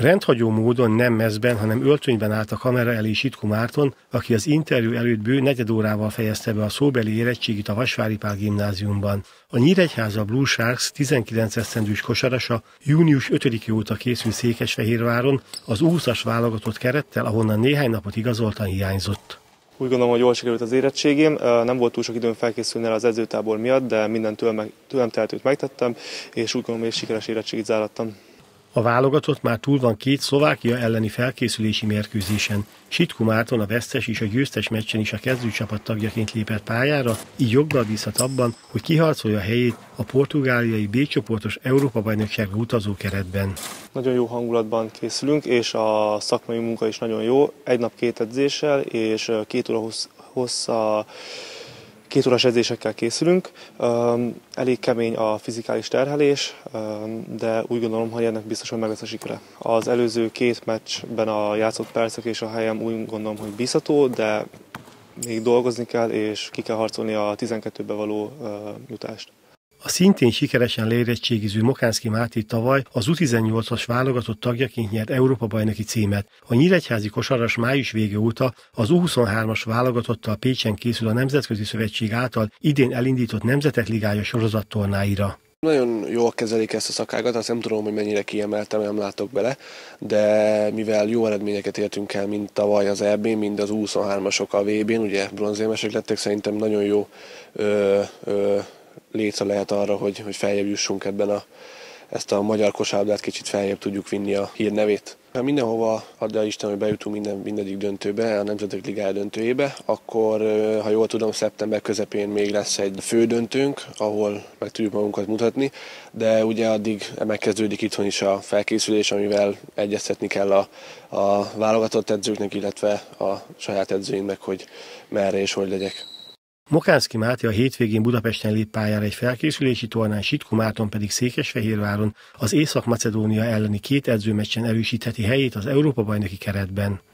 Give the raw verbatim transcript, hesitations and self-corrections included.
Rendhagyó módon nem mezben, hanem öltönyben állt a kamera elé Sitku Márton, aki az interjú előtt bő negyed órával fejezte be a szóbeli érettségit a Vasvári Pál gimnáziumban. A Nyíregyháza Blue Sharks tizenkilenc esztendős kosarasa június ötödike óta készül Székesfehérváron az U húszas válogatott kerettel, ahonnan néhány napot igazoltan hiányzott. Úgy gondolom, hogy jól sikerült az érettségém, nem volt túl sok időm felkészülni az edzőtábor miatt, de minden tőlem, tőlem tehetőt megtettem, és úgy gondolom, hogy sikeres érettségit zárattam. A válogatott már túl van két Szlovákia elleni felkészülési mérkőzésen. Sitku Márton a vesztes és a győztes meccsen is a kezdőcsapat tagjaként lépett pályára, így joggal bízhat abban, hogy kiharcolja a helyét a portugáliai B-csoportos Európa-bajnokságra utazó keretben. Nagyon jó hangulatban készülünk, és a szakmai munka is nagyon jó. Egy nap két edzéssel, és két óra hossz, hossza Két órás edzésekkel készülünk, elég kemény a fizikális terhelés, de úgy gondolom, hogy ennek biztosan meg lesz a sikere. Az előző két meccsben a játszott percek és a helyem úgy gondolom, hogy bízható, de még dolgozni kell, és ki kell harcolni a tizenkettőbe való jutást. A szintén sikeresen leérettségiző Mokánszky Máté tavaly az U tizennyolcas válogatott tagjaként nyert Európa-bajnoki címet. A nyíregyházi kosaras május vége óta az U huszonhármas válogatottal Pécsen készül a Nemzetközi Szövetség által idén elindított Nemzetek Ligája sorozattornáira. Nagyon jól kezelik ezt a szakágat, azt nem tudom, hogy mennyire kiemeltem, nem látok bele, de mivel jó eredményeket értünk el, mind tavaly az é bén, mind az U huszonhármasok a vé bén, ugye bronzérmesek lettek, szerintem nagyon jó ö, ö, létre lehet arra, hogy, hogy feljebb jussunk ebben a, ezt a magyar kosárlabdát kicsit feljebb tudjuk vinni a hírnevét. Ha mindenhova adja Isten, hogy bejutunk minden, mindegyik döntőbe, a Nemzetek Ligája döntőjébe, akkor, ha jól tudom, szeptember közepén még lesz egy fődöntőnk, ahol meg tudjuk magunkat mutatni, de ugye addig megkezdődik itthon is a felkészülés, amivel egyeztetni kell a, a válogatott edzőknek, illetve a saját edzőinknek, hogy merre és hogy legyek. Mokánszky Máté a hétvégén Budapesten lép pályára egy felkészülési tornán, Sitku Márton pedig Székesfehérváron az Észak-Macedónia elleni két edzőmeccsen erősítheti helyét az Európa-bajnoki keretben.